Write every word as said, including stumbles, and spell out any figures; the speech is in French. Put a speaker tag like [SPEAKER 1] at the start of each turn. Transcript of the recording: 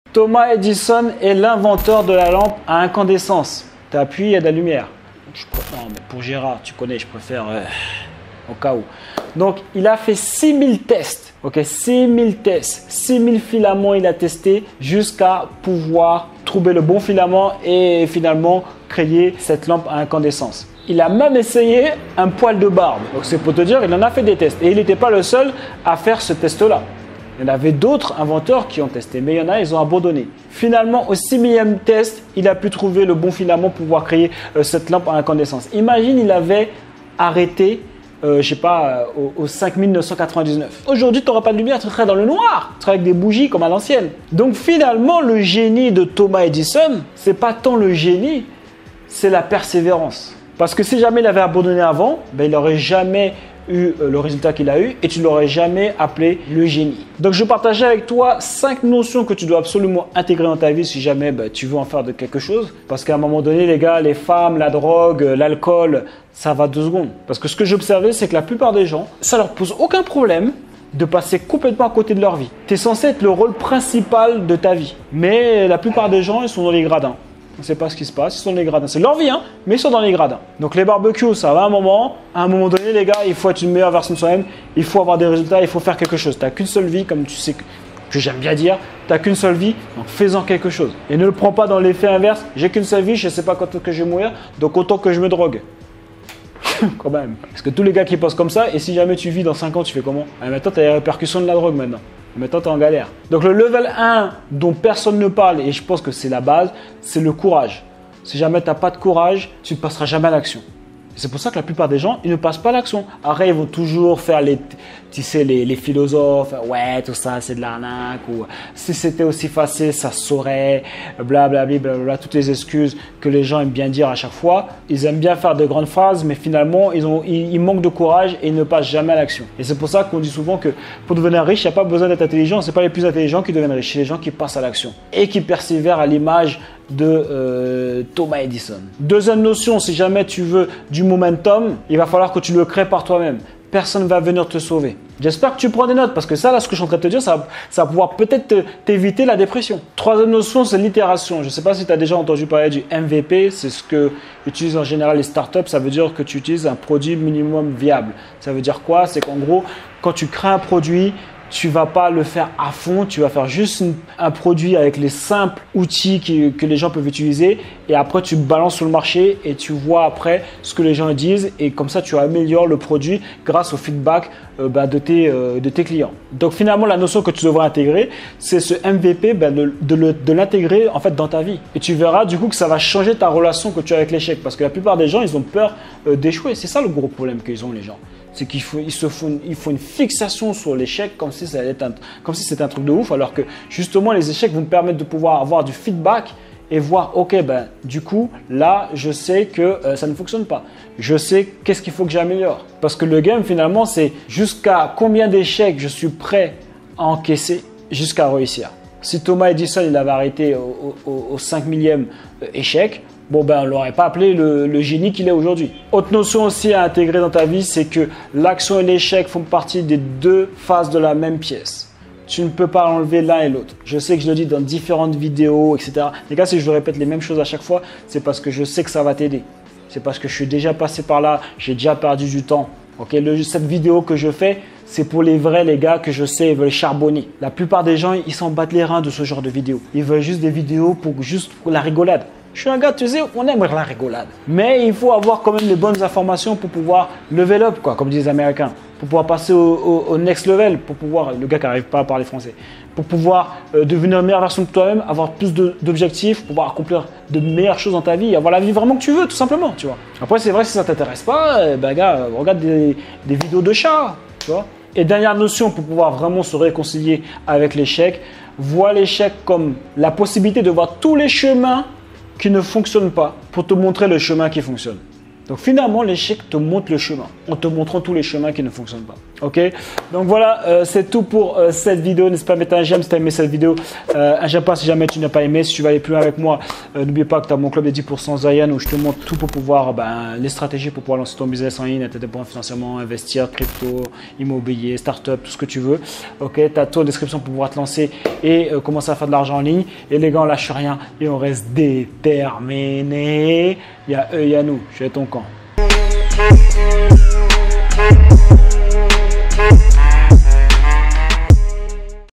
[SPEAKER 1] Thomas Edison est l'inventeur de la lampe à incandescence. Tu appuies, il y a de la lumière. Je préfère, non, mais pour Gérard, tu connais, je préfère euh, au cas où. Donc, il a fait six mille tests. Ok, six mille tests. six mille filaments, il a testé jusqu'à pouvoir trouver le bon filament et finalement créer cette lampe à incandescence. Il a même essayé un poil de barbe. Donc, c'est pour te dire, il en a fait des tests. Et il n'était pas le seul à faire ce test-là. Il y en avait d'autres inventeurs qui ont testé, mais il y en a, ils ont abandonné. Finalement, au six millième test, il a pu trouver le bon filament pour pouvoir créer euh, cette lampe à incandescence. Imagine, il avait arrêté, euh, je sais pas, euh, au, au cinq mille neuf cent quatre-vingt-dix-neuf. Aujourd'hui, tu n'auras pas de lumière, tu serais dans le noir. Tu serais avec des bougies comme à l'ancienne. Donc finalement, le génie de Thomas Edison, c'est pas tant le génie, c'est la persévérance. Parce que si jamais il avait abandonné avant, ben, il n'aurait jamais eu le résultat qu'il a eu et tu ne l'aurais jamais appelé le génie. Donc je partageais avec toi cinq notions que tu dois absolument intégrer dans ta vie si jamais ben, tu veux en faire de quelque chose. Parce qu'à un moment donné, les gars, les femmes, la drogue, l'alcool, ça va deux secondes. Parce que ce que j'observais, c'est que la plupart des gens, ça leur pose aucun problème de passer complètement à côté de leur vie. Tu es censé être le rôle principal de ta vie. Mais la plupart des gens, ils sont dans les gradins. On ne sait pas ce qui se passe, ils sont dans les gradins. C'est leur vie, hein, mais ils sont dans les gradins. Donc les barbecues, ça va un moment. À un moment donné, les gars, il faut être une meilleure version de soi-même. Il faut avoir des résultats, il faut faire quelque chose. Tu n'as qu'une seule vie, comme tu sais que, que j'aime bien dire. Tu n'as qu'une seule vie, donc fais-en quelque chose. Et ne le prends pas dans l'effet inverse. J'ai qu'une seule vie, je ne sais pas quand que je vais mourir, donc autant que je me drogue. Quand même. Parce que tous les gars qui pensent comme ça, et si jamais tu vis dans cinq ans, tu fais comment? Ah, maintenant, tu as les répercussions de la drogue maintenant. Maintenant, tu es en galère. Donc, le level un dont personne ne parle, et je pense que c'est la base, c'est le courage. Si jamais tu n'as pas de courage, tu ne passeras jamais à l'action. C'est pour ça que la plupart des gens, ils ne passent pas à l'action. Après, ils vont toujours faire les, tu sais, les, les philosophes. Ouais, tout ça, c'est de l'arnaque. Ou si c'était aussi facile, ça se saurait. Blablabla, bla, bla, bla, toutes les excuses que les gens aiment bien dire à chaque fois. Ils aiment bien faire de grandes phrases, mais finalement, ils, ont, ils, ils manquent de courage et ils ne passent jamais à l'action. Et c'est pour ça qu'on dit souvent que pour devenir riche, il n'y a pas besoin d'être intelligent. Ce n'est pas les plus intelligents qui deviennent riches, c'est les gens qui passent à l'action et qui persévèrent à l'image de euh, Thomas Edison. Deuxième notion, si jamais tu veux du momentum, il va falloir que tu le crées par toi-même. Personne ne va venir te sauver. J'espère que tu prends des notes parce que ça, là, ce que je suis en train de te dire, ça va, ça va pouvoir peut-être t'éviter la dépression. Troisième notion, c'est l'itération. Je ne sais pas si tu as déjà entendu parler du M V P. C'est ce que utilisent en général les startups. Ça veut dire que tu utilises un produit minimum viable. Ça veut dire quoi? C'est qu'en gros, quand tu crées un produit, tu ne vas pas le faire à fond, tu vas faire juste une, un produit avec les simples outils qui, que les gens peuvent utiliser et après tu balances sur le marché et tu vois après ce que les gens disent et comme ça tu améliores le produit grâce au feedback euh, bah, de, tes, euh, de tes clients. Donc finalement la notion que tu devrais intégrer, c'est ce M V P, bah, de, de, le, de l'intégrer en fait dans ta vie et tu verras du coup que ça va changer ta relation que tu as avec l'échec parce que la plupart des gens ils ont peur euh, d'échouer. C'est ça le gros problème qu'ils ont les gens. C'est qu'ils faut, ils se font, ils font une fixation sur l'échec comme si c'était un, comme si c'était un truc de ouf, alors que justement les échecs vont te permettre de pouvoir avoir du feedback et voir, ok, ben du coup là je sais que euh, ça ne fonctionne pas. Je sais qu'est-ce qu'il faut que j'améliore. Parce que le game finalement c'est jusqu'à combien d'échecs je suis prêt à encaisser jusqu'à réussir. Si Thomas Edison il avait arrêté au, au, au cinq millième échec, bon ben on ne l'aurait pas appelé le, le génie qu'il est aujourd'hui. Autre notion aussi à intégrer dans ta vie, c'est que l'action et l'échec font partie des deux faces de la même pièce. Tu ne peux pas enlever l'un et l'autre. Je sais que je le dis dans différentes vidéos, et cetera. Les gars, si je répète les mêmes choses à chaque fois, c'est parce que je sais que ça va t'aider. C'est parce que je suis déjà passé par là, j'ai déjà perdu du temps. Okay, le, cette vidéo que je fais, c'est pour les vrais les gars que je sais veulent charbonner. La plupart des gens, ils s'en battent les reins de ce genre de vidéos. Ils veulent juste des vidéos pour juste pour la rigolade. Je suis un gars, tu sais, on aime la rigolade. Mais il faut avoir quand même les bonnes informations pour pouvoir level up, quoi, comme disent les Américains. Pour pouvoir passer au, au, au next level, pour pouvoir, le gars qui n'arrive pas à parler français, pour pouvoir euh, devenir une meilleure version de toi-même, avoir plus de, d'objectifs, pouvoir accomplir de meilleures choses dans ta vie, avoir la vie vraiment que tu veux, tout simplement, tu vois. Après, c'est vrai, si ça ne t'intéresse pas, eh ben, gars, regarde des, des vidéos de chats, tu vois. Et dernière notion pour pouvoir vraiment se réconcilier avec l'échec, vois l'échec comme la possibilité de voir tous les chemins qui ne fonctionnent pas pour te montrer le chemin qui fonctionne. Donc finalement, l'échec te montre le chemin en te montrant tous les chemins qui ne fonctionnent pas. Ok, donc voilà, euh, c'est tout pour euh, cette vidéo. N'hésite pas à mettre un j'aime si tu as aimé cette vidéo. Euh, un j'aime pas si jamais tu n'as pas aimé. Si tu veux aller plus loin avec moi, euh, n'oublie pas que tu as mon club de dix pour cent Zayan où je te montre tout pour pouvoir, ben, les stratégies pour pouvoir lancer ton business en ligne, être indépendant financièrement, investir, crypto, immobilier, start-up, tout ce que tu veux. Ok, tu as tout en description pour pouvoir te lancer et euh, commencer à faire de l'argent en ligne. Et les gars, on lâche rien et on reste déterminés. Il y a eux, il y a nous. Je suis à ton camp.